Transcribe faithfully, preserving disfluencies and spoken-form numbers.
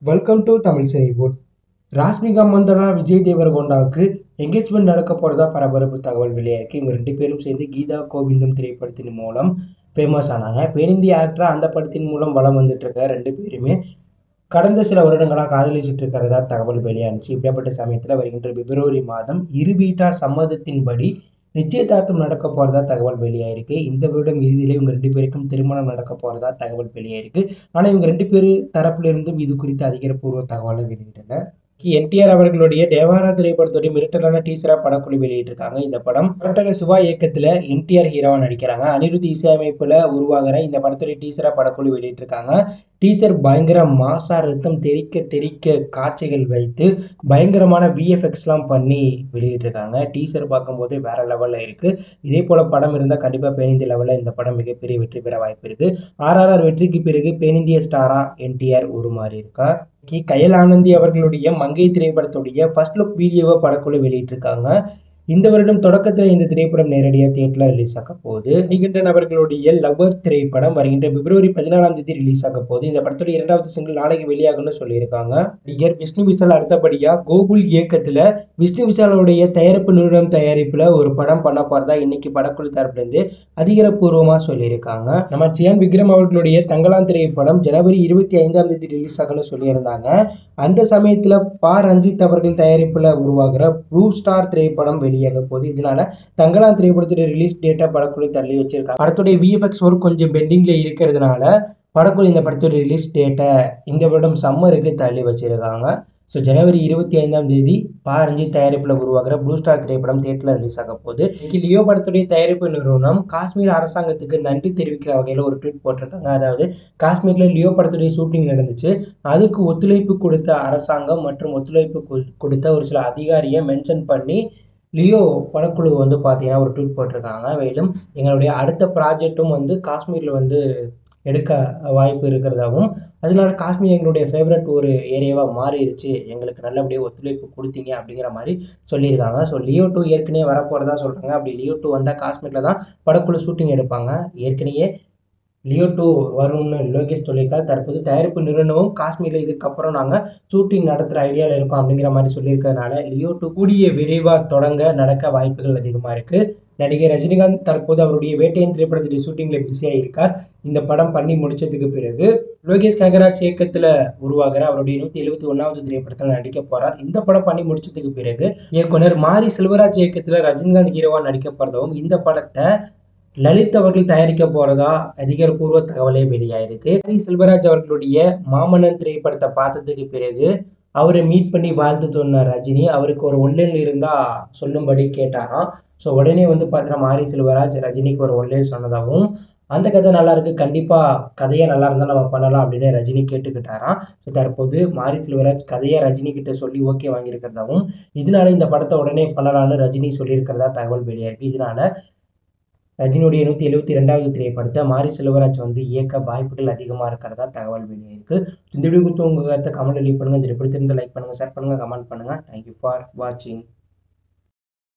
Welcome to Tamil Cineboard. Rashmika Mandanna Vijay தேவரகொண்டாவுக்கு engagement நடக்க போகிறதா பரபரப்பு தகவல் வெளியாயிருக்கு. இவங்க ரெண்டு பேரும் சேர்ந்து கீதா கோவிந்தம் திரைப்படத்தின் மூலம் ஃபேமஸ் ஆனாங்க. பெண்ணிந்திய ஆக்டராக அந்த படத்தின் மூலம் வலம் வந்துட்டு இருக்க ரெண்டு பேருமே கடந்த சில வருடங்களாக காதலிச்சுட்டு இருக்கிறதா தகவல் வெளியானுச்சு. இப்படிப்பட்ட சமயத்தில் வருகின்ற பிப்ரவரி மாதம் இரு வீட்டார் சம்மதத்தின்படி நிச்சயதார்த்தம் நடக்க போகிறதா தகவல் வெளியாயிருக்கு. இந்த வருடம் இறுதியிலே இவங்க ரெண்டு பேருக்கும் திருமணம் நடக்க போகிறதா தகவல் வெளியாயிருக்கு. ஆனால் இவங்க ரெண்டு பேர் தரப்பிலிருந்தும் இது குறித்து அதிகாரப்பூர்வ தகவலை வெளியிடல. என்டிஆர் அவர்களுடைய தேவாரா திரைப்படத்துடைய மிரட்டலான டீசரா படக்குழு வெளியிட்டிருக்காங்க. இந்த படம் படத்தோட சிவா இயக்கத்துல என்டிஆர் ஹீரோவா நடிக்கிறாங்க. அனிருத் இசையமைப்புல உருவாகிற இந்த படத்துடைய டீசரா படக்குழு வெளியிட்டிருக்காங்க. டீசர் பயங்கர மாசா ரத்தம் தெறிக்க தெறிக்க காட்சிகள் வைத்து பயங்கரமான விஎஃப்எக்ஸ்லாம் பண்ணி வெளியிட்டிருக்காங்க. டீசர் பார்க்கும்போது வேற லெவல்ல இருக்கு. இதே போல படம் இருந்தால் கண்டிப்பா பேனிந்திய லெவலில் இந்த படம் மிகப்பெரிய வெற்றி பெற வாய்ப்பு இருக்கு. ஆர்ஆர்ஆர் வெற்றிக்கு பிறகு பேனிந்திய ஸ்டாரா என்டிஆர் உருமாறி இருக்கா. கயல் ஆனந்தி அவர்களுடைய மங்கை திரைப்படத்துடைய ஃபர்ஸ்ட் லுக் வீடியோவை படக்குழு வெளியிட்டிருக்காங்க. இந்த வருடம் தொடக்கத்தில் இந்த திரைப்படம் நேரடியாக தியேட்டர்ல ரிலீஸ் ஆக போகுது. நிகண்டன் அவர்களுடைய லவ்வர் திரைப்படம் வருகின்ற பிப்ரவரி பதினாலாம் தேதி ரிலீஸ் ஆக போகுது. இந்த படத்துடைய இரண்டாவது சிங்கிள் நாளைக்கு வெளியாகும்னு சொல்லியிருக்காங்க. நடிகர் விஷ்ணு விஷால் அடுத்தபடியா கோகுல் இயக்கத்துல விஷ்ணு விஷாலுடைய தயாரிப்பு நிறுவனம் தயாரிப்புல ஒரு படம் பண்ண போறதா இன்னைக்கு படக்குழு தரப்பிலிருந்து அதிகாரப்பூர்வமா சொல்லியிருக்காங்க. நம்ம சியான் விக்ரம் அவர்களுடைய தங்கலான் திரைப்படம் ஜனவரி இருபத்தி ஐந்தாம் தேதி ரிலீஸ் ஆகும்னு சொல்லியிருந்தாங்க. அந்த சமயத்துல பா ரஞ்சித் அவர்கள் தயாரிப்புல உருவாகிற ப்ளூ ஸ்டார் திரைப்படம் வெளியாக போகுது. இதனால தங்கலான் திரைப்படத்துடைய ரிலீஸ் டேட்டா படக்குழு தள்ளி வச்சிருக்காங்க. படத்துடைய விஎஃப்எக்ஸ் ஒர்க் கொஞ்சம் பெண்டிங்ல இருக்கிறதுனால படக்குழு இந்த படத்துடைய ரிலீஸ் டேட்டை இந்த வருடம் சம்மருக்கு தள்ளி வச்சிருக்காங்க. ஸோ ஜனவரி இருபத்தி ஐந்தாம் தேதி பா ரஞ்சித் தயாரிப்பில் உருவாகிற ப்ளூ ஸ்டார் திரைப்படம் தியேட்டரில் ரிலீஸ் ஆக போகுது. லியோ படத்துடைய தயாரிப்பு நிறுவனம் காஷ்மீர் அரசாங்கத்துக்கு நன்றி தெரிவிக்கிற வகையில் ஒரு ட்வீட் போட்டிருக்காங்க. அதாவது காஷ்மீரில் லியோ படத்துடைய ஷூட்டிங் நடந்துச்சு, அதுக்கு ஒத்துழைப்பு கொடுத்த அரசாங்கம் மற்றும் ஒத்துழைப்பு கொடுத்த ஒரு சில அதிகாரியை மென்ஷன் பண்ணி லியோ படக்குழு வந்து பார்த்தீங்கன்னா ஒரு ட்வீட் போட்டிருக்காங்க. மேலும் எங்களுடைய அடுத்த ப்ராஜெக்டும் வந்து காஷ்மீரில் வந்து எடுக்க வாய்ப்பு இருக்கிறதாகவும், அதனால காஷ்மீர் எங்களுடைய ஃபேவரட் ஒரு ஏரியாவாக மாறிடுச்சு, எங்களுக்கு நல்லபடியாக ஒத்துழைப்பு கொடுத்தீங்க அப்படிங்கிற மாதிரி சொல்லியிருக்காங்க. ஸோ லியோ டூ ஏற்கனவே வரப்போகிறதா சொல்கிறாங்க. அப்படி லியோ டூ வந்தால் காஷ்மீரில் தான் படக்குழு ஷூட்டிங் எடுப்பாங்க. ஏற்கனவே லியோ டூ வரும்னு லோகேஷ் சொல்லியிருக்காரு. தற்போது தயாரிப்பு நிறுவனமும் காஷ்மீரில் இதுக்கப்புறம் நாங்கள் ஷூட்டிங் நடத்துகிற ஐடியாவில் இருக்கோம் அப்படிங்கிற மாதிரி சொல்லியிருக்கிறதுனால லியோ டூ கூடிய விரைவாக தொடங்க நடக்க வாய்ப்புகள் அதிகமாக இருக்குது. நடிகர் ரஜினிகாந்த் தற்போது அவருடைய வேட்டையன் திரைப்படத்துடைய ஷூட்டிங்கில் பிஸியாக இருக்கார். இந்த படம் பண்ணி முடிச்சதுக்கு பிறகு லோகேஷ் கனகராஜ் இயக்கத்தில் உருவாகிற அவருடைய நூற்றி எழுபத்தி ஒன்றாவது திரைப்படத்தில் நடிக்க போகிறார். இந்த படம் பண்ணி முடிச்சதுக்கு பிறகு இயக்குனர் மாரி செல்வராஜ் இயக்கத்தில் ரஜினிகாந்த் ஹீரோவாக நடிக்க போகிறதாகவும், இந்த படத்தை லலித் அவர்கள் தயாரிக்க போறதா அதிகாரப்பூர்வ தகவலே வெளியாயிருக்கு. மாரி செல்வராஜ் அவர்களுடைய மாமன்னன் திரைப்படத்தை பார்த்ததுக்கு பிறகு அவரை மீட் பண்ணி வாழ்த்து சொன்ன ரஜினி அவருக்கு ஒரு ஒன்லைன் இருந்தா சொல்லும்படி கேட்டாராம். ஸோ உடனே வந்து பார்த்தீங்கன்னா மாரி செல்வராஜ் ரஜினிக்கு ஒரு ஒன்லைன் சொன்னதாகவும், அந்த கதை நல்லா இருக்கு, கண்டிப்பா கதையே நல்லா இருந்தால் நம்ம பண்ணலாம் அப்படின்னு ரஜினி கேட்டுக்கிட்டாராம். ஸோ தற்போது மாரி செல்வராஜ் கதையை ரஜினி கிட்ட சொல்லி ஓகே வாங்கியிருக்கிறதாகவும், இதனால இந்த படத்தை உடனே பண்ணலான்னு ரஜினி சொல்லியிருக்கிறதா தகவல் வெளியாயிருக்கு. இதனால ரஜினியுடைய நூற்றி எழுபத்தி ரெண்டாவது திரைப்படத்தை மாரி செல்வராஜ் வந்து இயக்க வாய்ப்புகள் அதிகமாக இருக்கிறதா தகவல் வெளியாயிருக்கு. இந்த வீடியோ குறித்து உங்கள் கருத்தை கமெண்ட் லீவ் பண்ணுங்கள். இந்த பிடித்திருந்தால் லைக் பண்ணுங்கள், ஷேர் பண்ணுங்கள், கமெண்ட் பண்ணுங்கள். தேங்க்யூ ஃபார் வாட்சிங்.